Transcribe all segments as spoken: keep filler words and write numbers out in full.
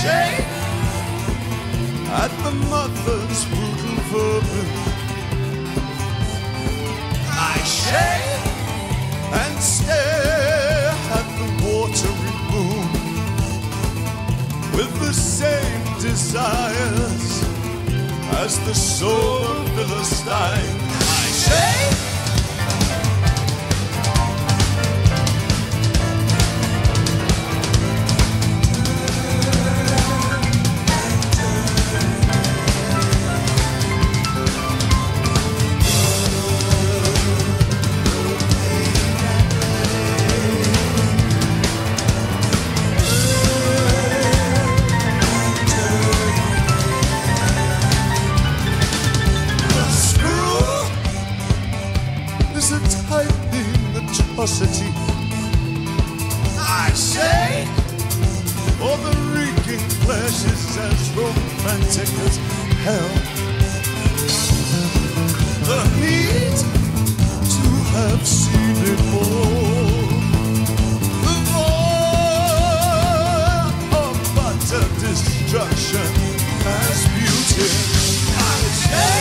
shake at the mother's brutal vermin. I shake and stare at the watery moon with the same desires as the sober Philistine. I shake. I say, for the reeking flesh is as romantic as hell. The heat to have seen it all. The voyeur of utter destruction has beauty. I say.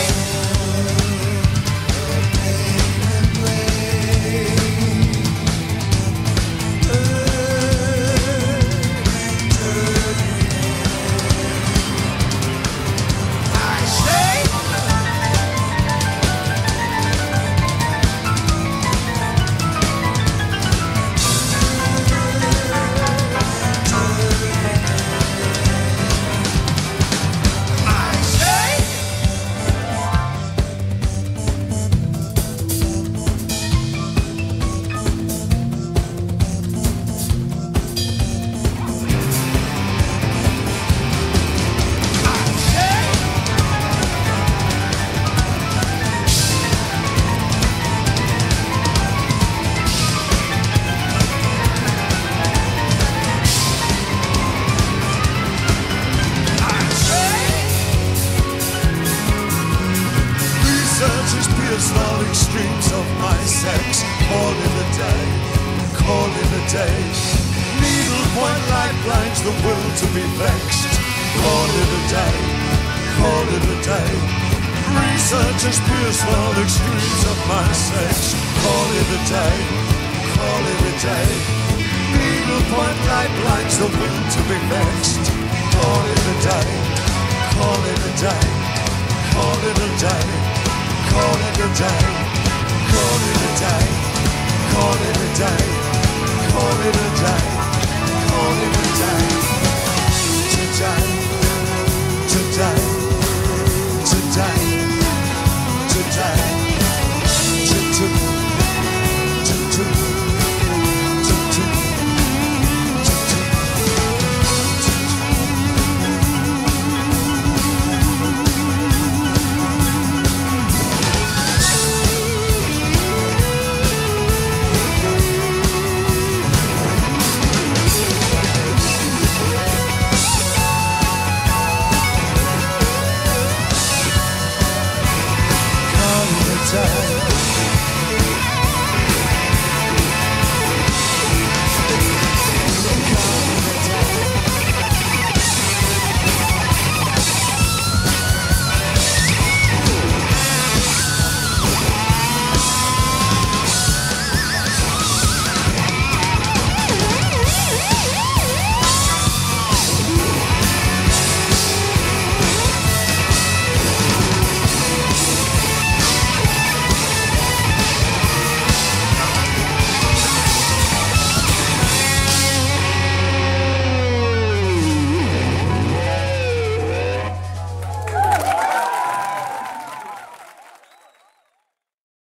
Researchers pierce all extremes of my sex. Call it a day, call it a day. Needlepoint light blinds the will to be vexed. Call it a day, call it a day. Call it a day, call it a day. Call it a day.